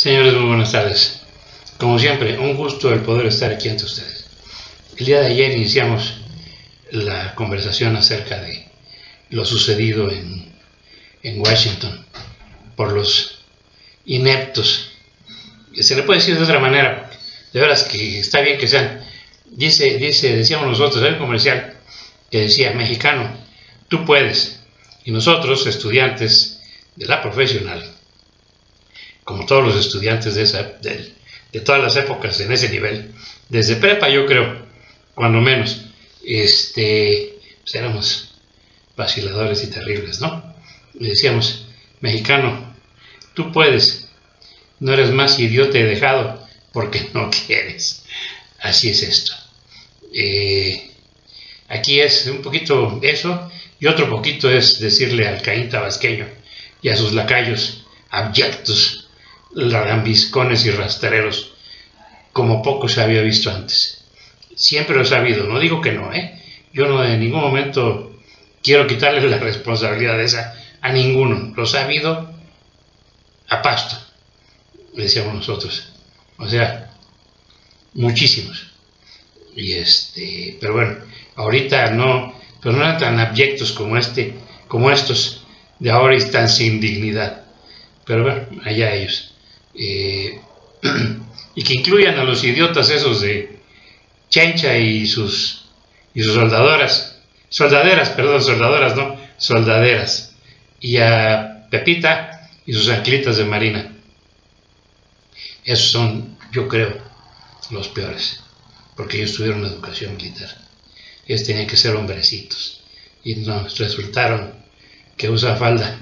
Señores, muy buenas tardes. Como siempre, un gusto el poder estar aquí ante ustedes. El día de ayer iniciamos la conversación acerca de lo sucedido en Washington por los ineptos. Se le puede decir de otra manera, de veras que está bien que sean. Decíamos nosotros, hay un comercial que decía: mexicano, tú puedes. Y nosotros, estudiantes de la profesional, como todos los estudiantes de todas las épocas en ese nivel, desde prepa yo creo, cuando menos, pues éramos vaciladores y terribles, ¿no? Y decíamos: mexicano, tú puedes, no eres más idiota y dejado porque no quieres. Así es esto. Aquí es un poquito eso, y otro poquito es decirle al Caín tabasqueño y a sus lacayos abyectos, lambiscones y rastreros, como poco se había visto antes. Siempre lo he sabido, no digo que no, yo no en ningún momento quiero quitarle la responsabilidad esa a ninguno, lo he sabido a pasto, decíamos nosotros, o sea, muchísimos. Pero bueno, ahorita no, pero no eran tan abyectos como estos de ahora y tan sin dignidad. Pero bueno, allá ellos. Y que incluyan a los idiotas esos de Chencha y sus soldadoras, soldaderas, y a Pepita y sus anclitas de marina. Esos son, yo creo, los peores, porque ellos tuvieron una educación militar. Ellos tenían que ser hombrecitos y nos resultaron que usa falda.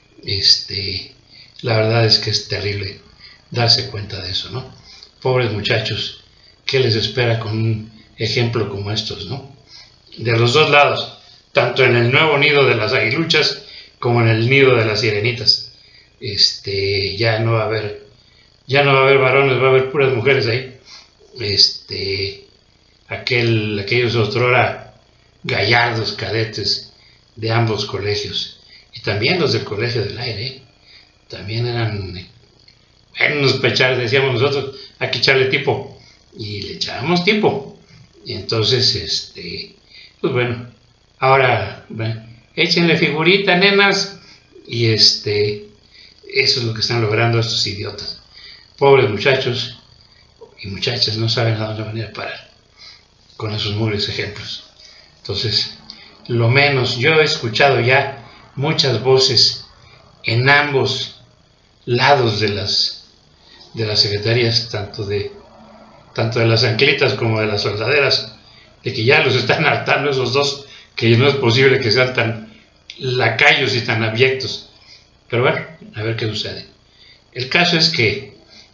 La verdad es que es terrible darse cuenta de eso, ¿no? Pobres muchachos, ¿qué les espera con un ejemplo como estos, ¿no? De los dos lados, tanto en el nuevo nido de las aguiluchas como en el nido de las sirenitas. Ya no va a haber varones, va a haber puras mujeres ahí. Aquellos otrora gallardos cadetes de ambos colegios, y también los del Colegio del Aire, también eran unos pechares, decíamos nosotros, hay que echarle tipo, y le echábamos tipo. Y entonces, pues bueno, ahora, bueno, échenle figurita, nenas, y eso es lo que están logrando estos idiotas. Pobres muchachos y muchachas, no saben a dónde van a parar con esos mugres ejemplos. Entonces, lo menos, yo he escuchado ya muchas voces en ambos lados de las secretarías, tanto de las anclitas como de las soldaderas, de que ya los están hartando esos dos, que no es posible que sean tan lacayos y tan abyectos. Pero bueno, a ver qué sucede. El caso es que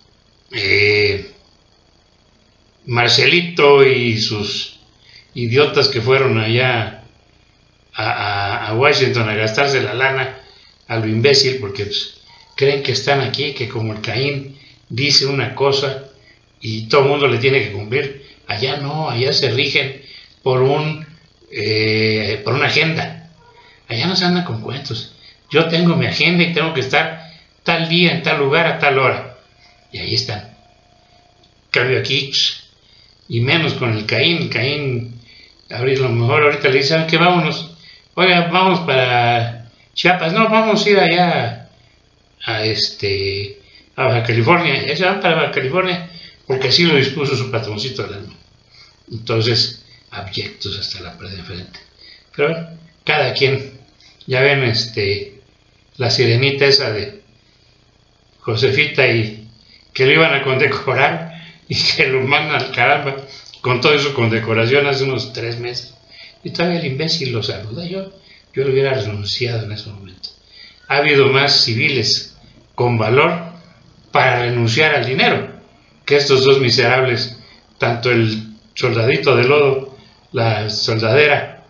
Marcelito y sus idiotas que fueron allá a Washington a gastarse la lana a lo imbécil, porque pues, creen que están aquí, que como el Caín dice una cosa y todo el mundo le tiene que cumplir. Allá no, allá se rigen por una agenda. Allá no se andan con cuentos. Yo tengo mi agenda y tengo que estar tal día, en tal lugar, a tal hora. Y ahí están. Cambio aquí, y menos con el Caín. El Caín, a lo mejor ahorita le dicen que vámonos. Oiga, vamos para Chiapas. No, vamos a ir allá a Baja California. Ya se van para Baja California porque así lo dispuso su patroncito del alma. Entonces, abyectos hasta la pared de enfrente. Pero bueno, cada quien. Ya ven la sirenita esa de Josefita, y que lo iban a condecorar y que lo mandan al caramba con todo eso, condecoración, hace unos 3 meses. Y todavía el imbécil lo saluda. Yo lo hubiera renunciado en ese momento. Ha habido más civiles con valor para renunciar al dinero que estos dos miserables, tanto el soldadito de lodo, la soldadera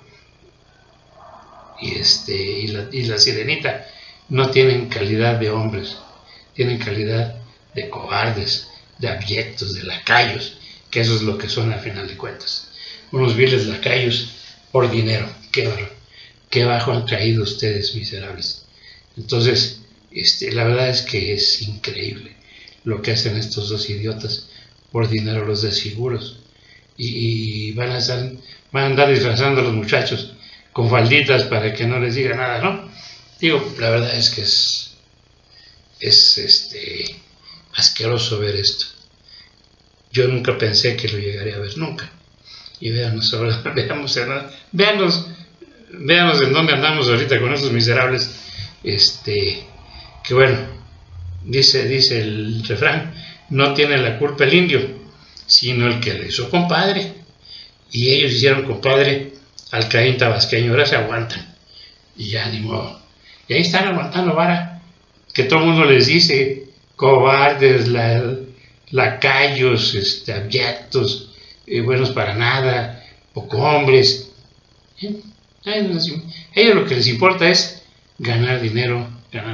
y la sirenita. No tienen calidad de hombres, tienen calidad de cobardes, de abyectos, de lacayos, que eso es lo que son al final de cuentas. Unos viles lacayos por dinero. Qué bajo han caído ustedes, miserables. Entonces, la verdad es que es increíble lo que hacen estos dos idiotas por dinero, los desfiguros. Y van a andar disfrazando a los muchachos con falditas para que no les diga nada, ¿no? Digo, la verdad es que es asqueroso ver esto. Yo nunca pensé que lo llegaría a ver, nunca. Y veamos ahora, veamos en dónde andamos ahorita con estos miserables, que bueno, dice el refrán, no tiene la culpa el indio, sino el que le hizo compadre. Y ellos hicieron compadre al Caín tabasqueño, ahora se aguantan. Y ya ni modo. Y ahí están aguantando vara, que todo el mundo les dice cobardes, lacayos, abyectos, buenos para nada, poco hombres. A ellos lo que les importa es ganar dinero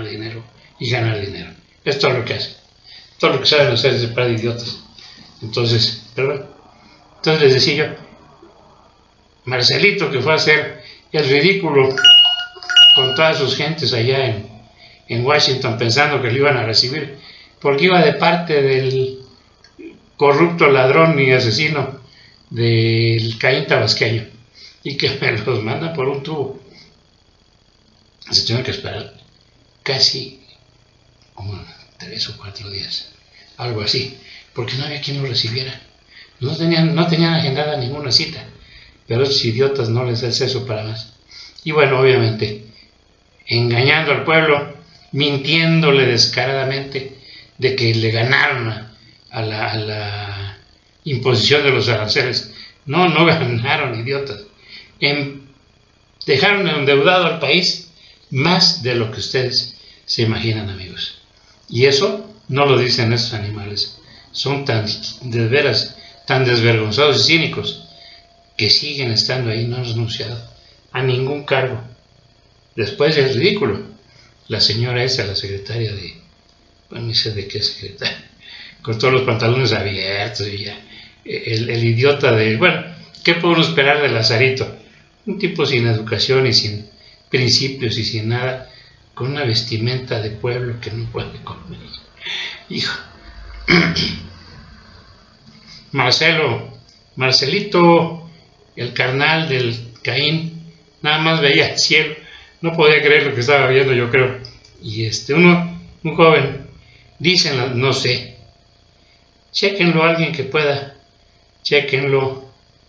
y ganar dinero. Es todo lo que hacen. Todo lo que saben hacer es para idiotas. Entonces, pero bueno, entonces les decía yo, Marcelito, que fue a hacer el ridículo con todas sus gentes allá en Washington, pensando que lo iban a recibir, porque iba de parte del corrupto ladrón y asesino del Caín tabasqueño, y que me los manda por un tubo. Se tuvieron que esperar casi como 3 o 4 días, algo así, porque no había quien lo recibiera. No tenían agendada ninguna cita, pero a esos idiotas no les da eso para más. Y bueno, obviamente, engañando al pueblo, mintiéndole descaradamente de que le ganaron a la imposición de los aranceles. No ganaron, idiotas. Dejaron endeudado al país más de lo que ustedes se imaginan, amigos. Y eso no lo dicen estos animales. Son tan de veras, tan desvergonzados y cínicos, que siguen estando ahí, no han renunciado a ningún cargo. Después del ridículo, la señora esa, la secretaria bueno, no sé de qué secretaria, con todos los pantalones abiertos y ya, el idiota bueno, ¿qué podemos esperar de Lazarito? Un tipo sin educación y sin principios y sin nada, con una vestimenta de pueblo que no puede comer. Hijo. Marcelito, el carnal del Caín, nada más veía el cielo, no podía creer lo que estaba viendo, yo creo. Y un joven, dicen, no sé, chéquenlo, alguien que pueda, chéquenlo.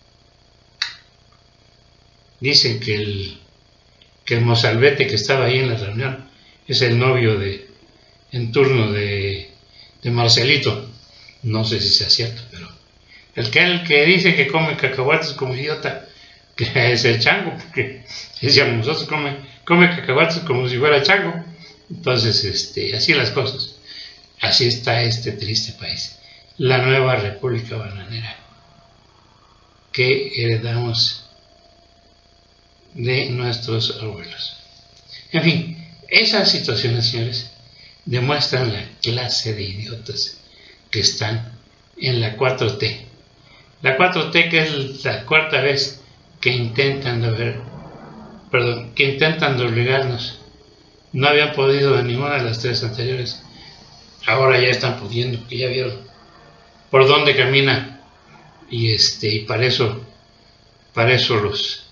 Dicen que el mozalbete que estaba ahí en la reunión es el novio en turno de Marcelito. No sé si sea cierto, pero el que dice que come cacahuates como idiota, que es el chango, porque decíamos nosotros, come cacahuates como si fuera chango. Entonces, así las cosas. Así está este triste país, la nueva República Bananera que heredamos de nuestros abuelos. En fin, esas situaciones, señores, demuestran la clase de idiotas que están en la 4T. La 4T, que es la cuarta vez que intentan de obligarnos. No habían podido en ninguna de las 3 anteriores. Ahora ya están pudiendo, que ya vieron por dónde camina. Y para eso los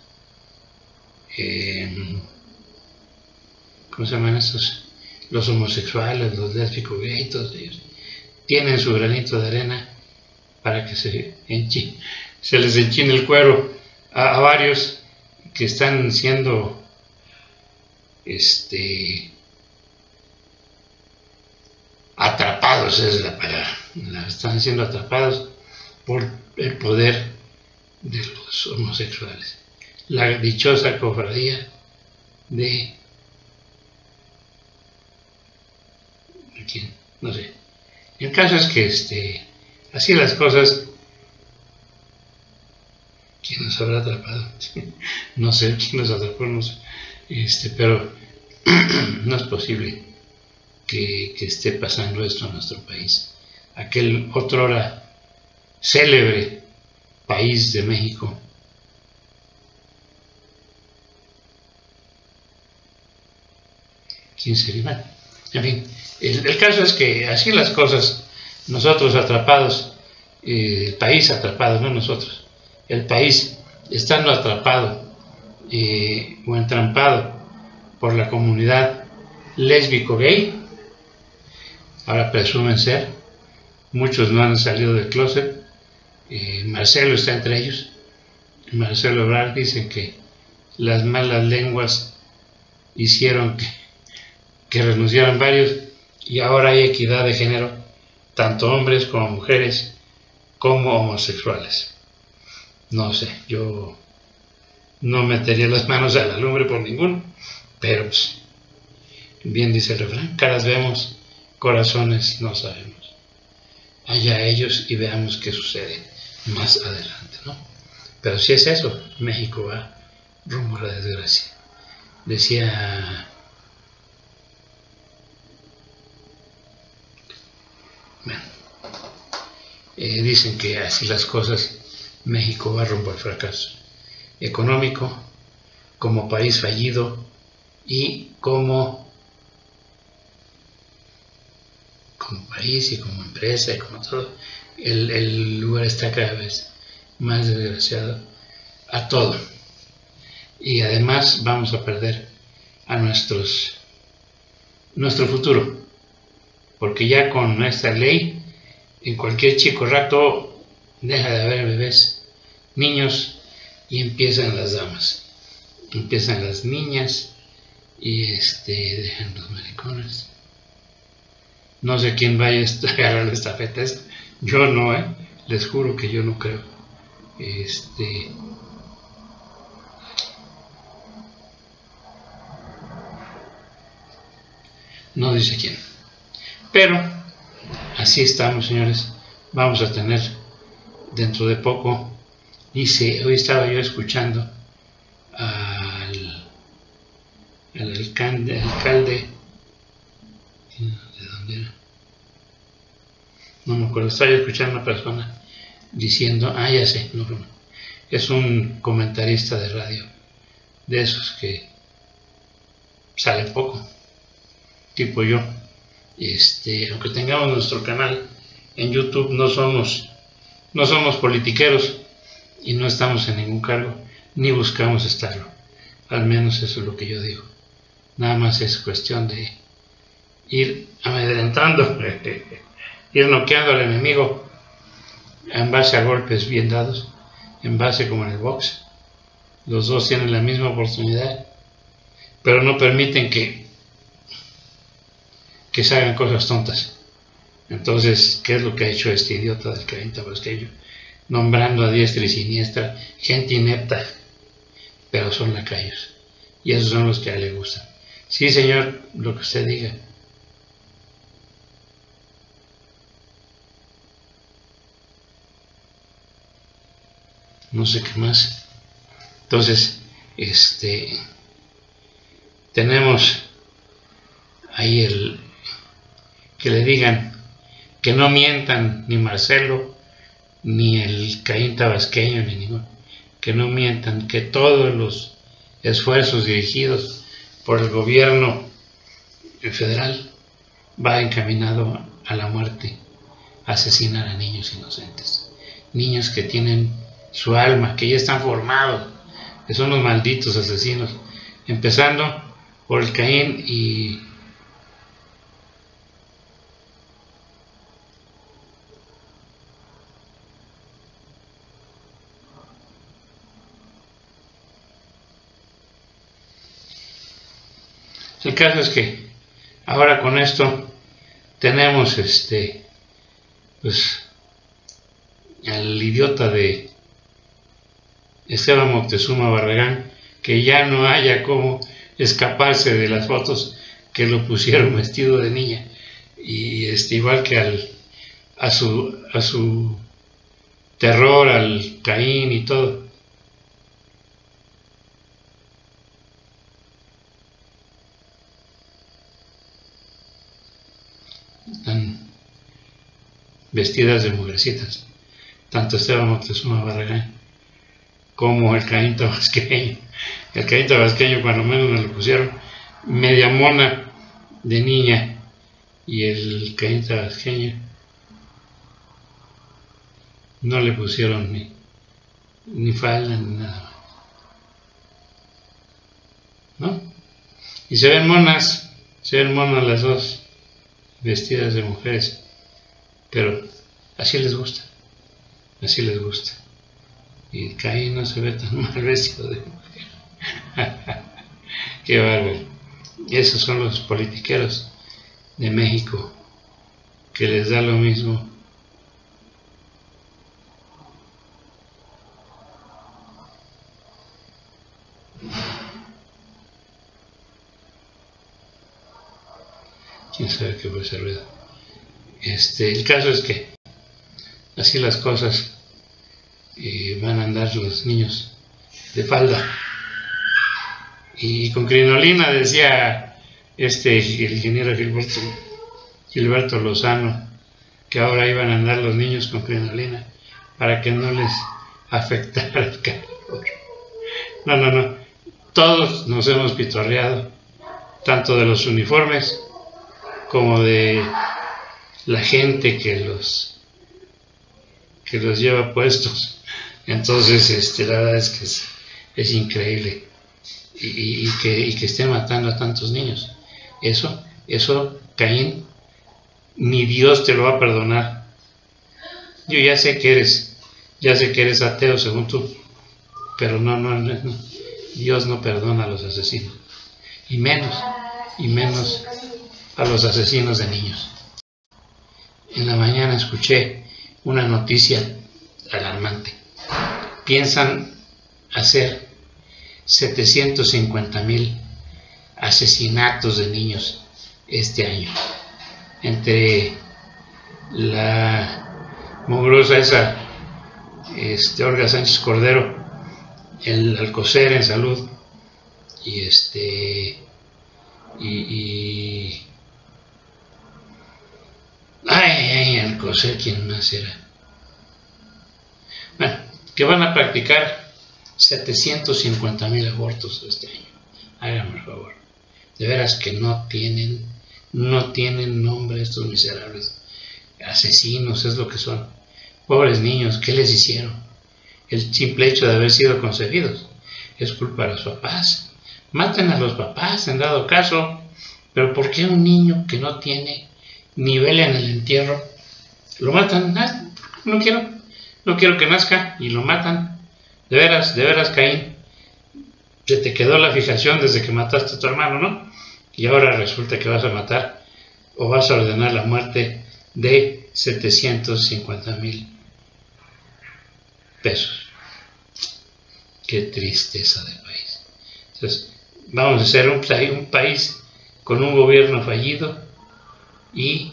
¿cómo se llaman estos? Los homosexuales, los lésbicos, gay, todos ellos tienen su granito de arena para que se les enchine el cuero a varios que están siendo atrapados, es la palabra, están siendo atrapados por el poder de los homosexuales, la dichosa cofradía de quién, no sé. El caso es que así las cosas. ¿Quién nos habrá atrapado? No sé quién nos atrapó, no sé. Pero no es posible que esté pasando esto en nuestro país. Aquel otrora célebre país de México, ¿quién sería? En fin, el caso es que así las cosas, nosotros atrapados, el país atrapado, no nosotros, el país estando atrapado o entrampado por la comunidad lésbico-gay, ahora presumen ser, muchos no han salido del closet, Marcelo está entre ellos. Marcelo Ebrard dice que las malas lenguas hicieron que renunciaran varios y ahora hay equidad de género, tanto hombres como mujeres como homosexuales. No sé, yo no metería las manos a la lumbre por ninguno, pero pues, bien dice el refrán, caras vemos, corazones no sabemos. Allá ellos y veamos qué sucede más adelante, ¿no? Pero si es eso, México va rumbo a la desgracia. Decía bueno, dicen que así las cosas, México va rumbo al fracaso económico, como país fallido y como país y como empresa y como todo, el lugar está cada vez más desgraciado a todo. Y además vamos a perder a nuestro futuro, porque ya con esta ley, en cualquier chico rato deja de haber bebés, niños, y empiezan las damas, empiezan las niñas, y dejan los maricones. No sé quién vaya a agarrar la estafeta esta. Yo no, les juro que yo no creo. No dice quién. Pero así estamos, señores. Vamos a tener dentro de poco. Dice, hoy estaba yo escuchando al alcalde, ¿de dónde era? No me acuerdo, estaba escuchando a una persona diciendo, ya sé, no, es un comentarista de radio, de esos que sale poco, tipo yo. Aunque tengamos nuestro canal en YouTube, no somos politiqueros y no estamos en ningún cargo, ni buscamos estarlo. Al menos eso es lo que yo digo. Nada más es cuestión de ir amedrentando, ir noqueando al enemigo en base a golpes bien dados, en base como en el box. Los dos tienen la misma oportunidad, pero no permiten que se hagan cosas tontas. Entonces, ¿qué es lo que ha hecho este idiota del Caín Tabasqueño? Nombrando a diestra y siniestra gente inepta, pero son lacayos, y esos son los que a él le gustan. Sí, señor, lo que usted diga. No sé qué más. Entonces, tenemos ahí que le digan que no mientan ni Marcelo, ni el Caín Tabasqueño, ni ninguno, que no mientan, que todos los esfuerzos dirigidos por el gobierno federal va encaminado a la muerte, a asesinar a niños inocentes, niños que tienen su alma, que ya están formados, que son los malditos asesinos, empezando por el Caín y el caso es que ahora con esto tenemos pues al idiota de Esteban Moctezuma Barragán, que ya no haya cómo escaparse de las fotos que lo pusieron vestido de niña, y igual que a su terror al Caín y todo. Están vestidas de mujercitas, tanto Esteban Moctezuma Barragán como el Caín Tabasqueño. El Caín Tabasqueño, cuando menos me lo pusieron media mona de niña, y el Caín Tabasqueño no le pusieron ni falda ni nada, ¿no? Y se ven monas las dos, vestidas de mujeres, pero así les gusta. Y Caín no se ve tan mal vestido de mujer. Qué bárbaro. Esos son los politiqueros de México, que les da lo mismo. Quién sabe qué fue ese ruido. El caso es que así las cosas, van a andar los niños de falda y con crinolina, decía el ingeniero Gilberto Lozano, que ahora iban a andar los niños con crinolina para que no les afectara el calor. No, todos nos hemos pitorreado, tanto de los uniformes como de la gente que los lleva puestos. Entonces, la verdad es que es increíble, y que estén matando a tantos niños. Eso, Caín, ni Dios te lo va a perdonar. Yo ya sé que eres ateo según tú, pero no, Dios no perdona a los asesinos, y menos a los asesinos de niños. En la mañana escuché una noticia alarmante. Piensan hacer 750,000 asesinatos de niños este año. Entre la mugrosa esa, Olga Sánchez Cordero, el Alcocer en salud, Alcocer, ¿quién más era? Bueno, que van a practicar 750,000 abortos este año. Háganme el favor. De veras que no tienen nombre estos miserables. Asesinos es lo que son. Pobres niños, ¿qué les hicieron? El simple hecho de haber sido concebidos es culpa de los papás. Maten a los papás en dado caso, pero ¿por qué un niño que no tiene nivel en el entierro lo matan? No quiero que nazca, y lo matan. De veras, Caín, se te quedó la fijación desde que mataste a tu hermano, ¿no? Y ahora resulta que vas a matar, o vas a ordenar la muerte de 750,000 pesos. Qué tristeza de país. Entonces, vamos a ser un país con un gobierno fallido. Y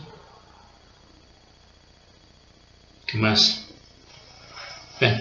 ¿qué más? Bueno,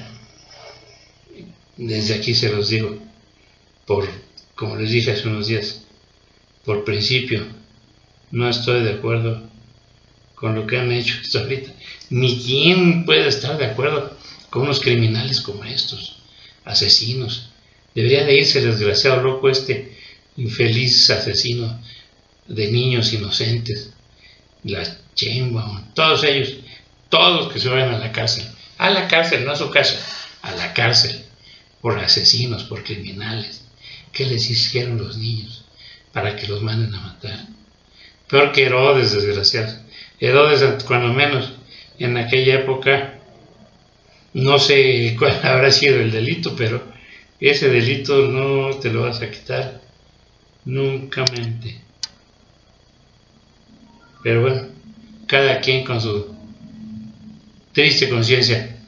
desde aquí se los digo, como les dije hace unos días, por principio, no estoy de acuerdo con lo que han hecho hasta ahorita. Ni quién puede estar de acuerdo con unos criminales como estos, asesinos. Debería de irse el desgraciado loco, infeliz asesino de niños inocentes, la Sheinbaum, todos ellos, todos que se vayan a la cárcel, no a su casa, a la cárcel, por asesinos, por criminales. ¿Qué les hicieron los niños para que los manden a matar? Peor que Herodes, desgraciado. Herodes, cuando menos, en aquella época, no sé cuál habrá sido el delito, pero ese delito no te lo vas a quitar nunca mente. Pero bueno, cada quien con su triste conciencia,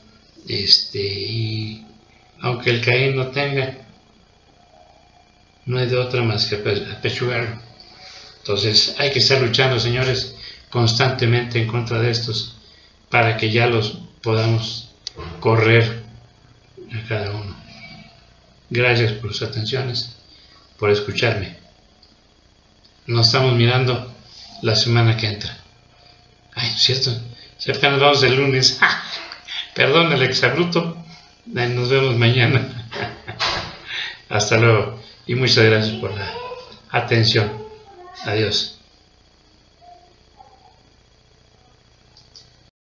y aunque el Caín no tenga, no hay de otra más que apechugarlo. Entonces hay que estar luchando, señores, constantemente en contra de estos, para que ya los podamos correr a cada uno. Gracias por sus atenciones, por escucharme. Nos estamos mirando la semana que entra. Ay, ¿no es cierto? Cerca nos vamos el lunes. Perdón el exabruto. Nos vemos mañana. Hasta luego. Y muchas gracias por la atención. Adiós.